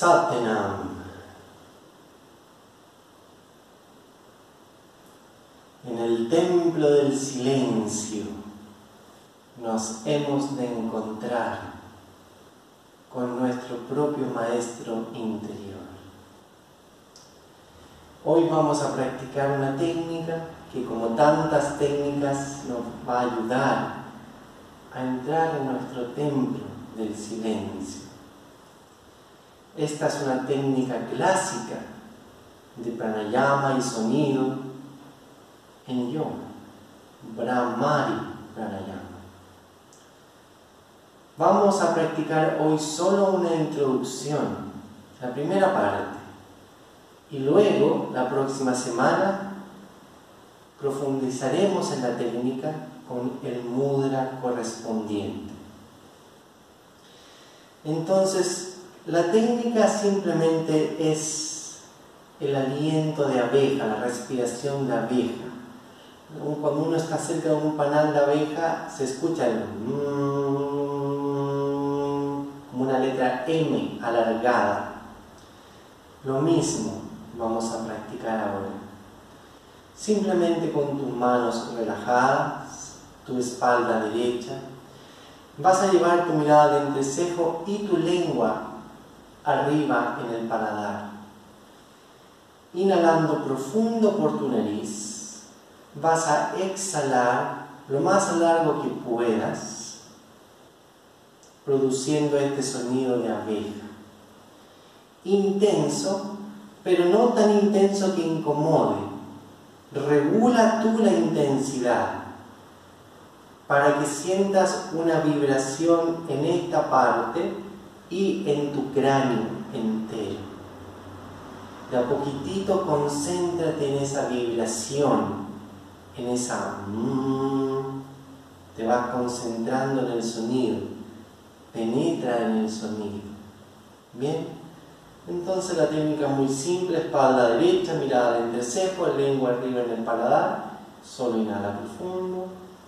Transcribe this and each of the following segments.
Satnam. En el templo del silencio nos hemos de encontrar con nuestro propio maestro interior. Hoy vamos a practicar una técnica que, como tantas técnicas, nos va a ayudar a entrar en nuestro templo del silencio. Esta es una técnica clásica de pranayama y sonido en yoga, Brahmari Pranayama. Vamos a practicar hoy solo una introducción, la primera parte, y luego, la próxima semana, profundizaremos en la técnica con el mudra correspondiente. Entonces, la técnica simplemente es el aliento de abeja, la respiración de abeja. Cuando uno está cerca de un panal de abeja, se escucha el como una letra M alargada. Lo mismo vamos a practicar ahora. Simplemente con tus manos relajadas, tu espalda derecha, vas a llevar tu mirada de entrecejo y tu lengua arriba en el paladar. Inhalando profundo por tu nariz, vas a exhalar lo más largo que puedas, produciendo este sonido de abeja. Intenso, pero no tan intenso que incomode. Regula tú la intensidad para que sientas una vibración en esta parte y en tu cráneo entero. De a poquitito concéntrate en esa vibración, en esa te vas concentrando en el sonido, penetra en el sonido. Bien, entonces la técnica es muy simple: espalda derecha, mirada de entrecejo, lengua arriba en el paladar, solo inhala profundo.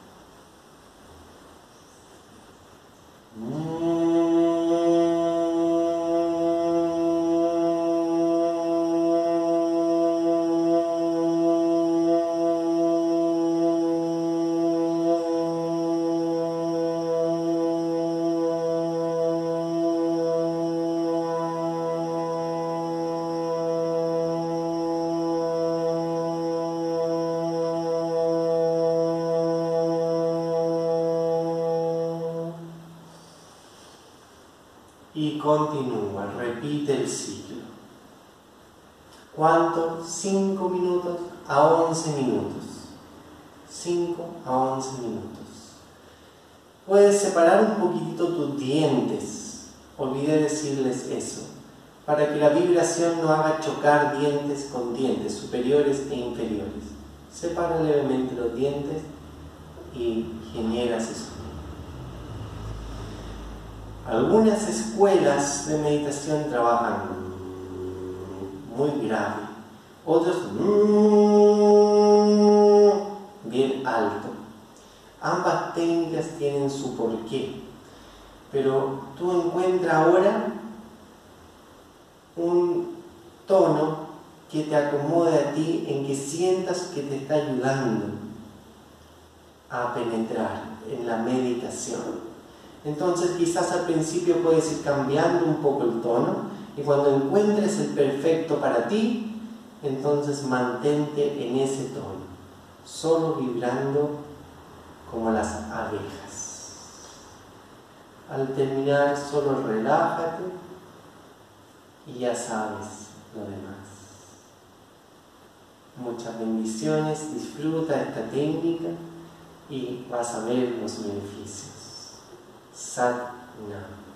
Y continúa, repite el ciclo. ¿Cuánto? 5 minutos a 11 minutos. 5 a 11 minutos. Puedes separar un poquitito tus dientes. Olvidé decirles eso. Para que la vibración no haga chocar dientes con dientes, superiores e inferiores. Separa levemente los dientes y generas eso. Algunas escuelas de meditación trabajan muy grave, otros bien alto. Ambas técnicas tienen su porqué, pero tú encuentra ahora un tono que te acomode a ti, en que sientas que te está ayudando a penetrar en la meditación. Entonces quizás al principio puedes ir cambiando un poco el tono, y cuando encuentres el perfecto para ti, entonces mantente en ese tono, solo vibrando como las abejas. Al terminar, solo relájate y ya sabes lo demás. Muchas bendiciones, disfruta esta técnica y vas a ver los beneficios. Sat Nam.